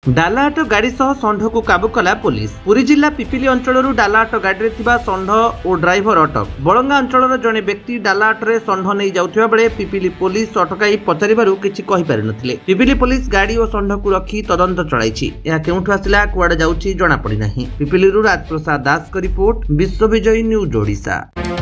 डालाहाट गाड़ी सह षंढ को काबू कला पुलिस। पुरी जिला पिपिली अंचल डालाहाट गाड़ी षंढ और ड्राइवर अटक। बड़ंगा अंचल जड़े व्यक्ति डालाहाट रे षंढ नहीं जाउथिबा बेले पिपिली पुलिस अटकाई पचारिबारु किछि कहि पारि नथिले। पिपिली पुलिस गाड़ी और षंढ को रखी तदंत चलाइछि। यह केउठु आसिला कुआडे जाउछि जणा पड़ि नाही। पिपिली राजप्रसाद दास का रिपोर्ट, विश्वविजयी न्यूज ओडिशा।